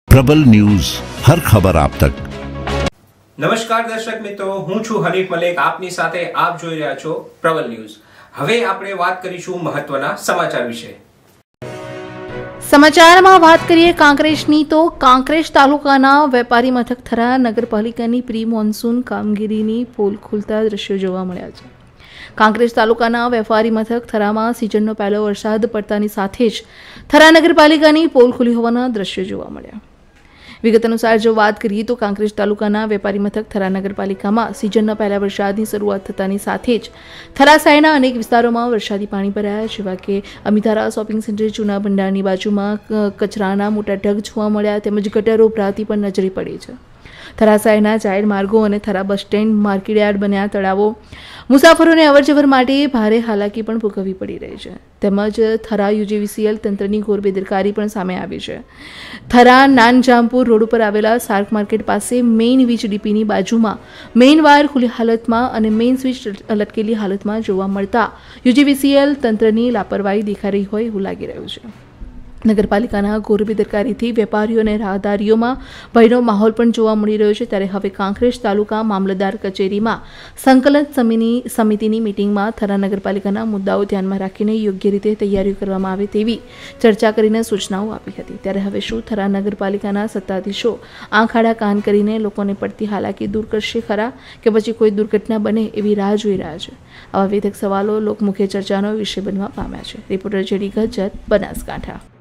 પ્રબલ news હર ખબર આપ તક। નમસ્કાર દર્શક મિત્રો, હું છું હરીફ મલેક, આપની સાથે આપ જોઈ રહ્યા છો પ્રબલ ન્યૂઝ। હવે આપણે વાત કરીશું મહત્વના સમાચાર વિશે। સમાચારમાં વાત કરીએ કાંકરેજની, તો કાંકરેજ તાલુકાના વેપારી મથક થરા નગરપાલિકાની પ્રી મોન્સૂન કામગીરીની પોલ ખુલતા દ્રશ્યો જોવા મળ્યા છે। કાંકરેજ તાલુકાના વેપારી મથક થરામાં સિઝનનો પહેલો વરસાદ પડતાની સાથે જ થરા નગરપાલિકાની પોલ ખુલી હોવાના દ્રશ્યો જોવા મળ્યા। વિગત અનુસાર જો વાત કરીએ તો કાંકરેજ તાલુકાના વેપારી મથક થરા નગરપાલિકામાં સિઝનના પહેલા વરસાદની શરૂઆત થતાની સાથે જ થરા શહેરના અનેક વિસ્તારોમાં વરસાદી પાણી ભરાયા, જેવા કે અમિતારા શોપિંગ સેન્ટર, જૂના ભંડારની બાજુમાં કચરાના મોટા ઢગ જોવા મળ્યા, તેમજ ગટરો ભરાતી પણ નજરે પડી છે। થરા શહેરના જાહેર માર્ગો અને થરા બસ સ્ટેન્ડ, માર્કેટયાર્ડ બન્યા તળાવો મુસાફરોને અવરજવર માટે ભારે હાલાકી પણ ભોગવવી પડી રહી છે। તેમજ થરા યુજીવીસીએલ તંત્રની ઘોર બેદરકારી પણ સામે આવી છે। થરા નાનજામપુર રોડ ઉપર આવેલા સાર્ક માર્કેટ પાસે મેઇન વીજ ડીપીની બાજુમાં મેઇન વાયર ખુલ્લી હાલતમાં અને મેઇન સ્વિચ લટકેલી હાલતમાં જોવા મળતા યુજીવીસીએલ તંત્રની લાપરવાહી દેખાઈ રહી હોય એવું લાગી રહ્યું છે। નગરપાલિકાના ઘોર બેદરકારીથી વેપારીઓ અને રાહદારીઓમાં ભયનો માહોલ પણ જોવા મળી રહ્યો છે। ત્યારે હવે કાંકરેજ તાલુકા મામલતદાર કચેરીમાં સંકલન સમિતિની મિટિંગમાં થરા નગરપાલિકાના મુદ્દાઓ ધ્યાનમાં રાખીને યોગ્ય રીતે તૈયારીઓ કરવામાં આવે તેવી ચર્ચા કરીને સૂચનાઓ આપી હતી। ત્યારે હવે શું થરા નગરપાલિકાના સત્તાધીશો આંખ આડા કાન કરીને લોકોને પડતી હાલાકી દૂર કરશે ખરા, કે પછી કોઈ દુર્ઘટના બને એવી રાહ જોઈ રહ્યા છે? આવા વિવિધ સવાલો લોકમુખે ચર્ચાનો વિષય બનવા પામ્યા છે। Reporter JD Gajjar, Banaskantha.